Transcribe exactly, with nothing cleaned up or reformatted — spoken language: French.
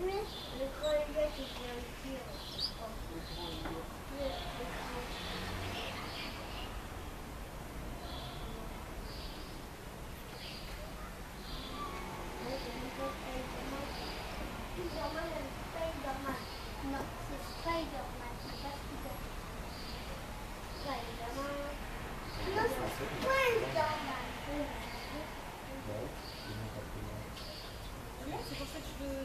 Oui, le grand éléphant qui vient ici. euh, Le le grand. Ouais, c'est même pas Spider-Man. Spider-Man, elle est Spider-Man. Non, c'est Spider-Man, c'est pas Spider-Man. Spider-Man. Non, c'est Spider-Man. Bah, c'est bon, pas plus loin. C'est pour ça que je veux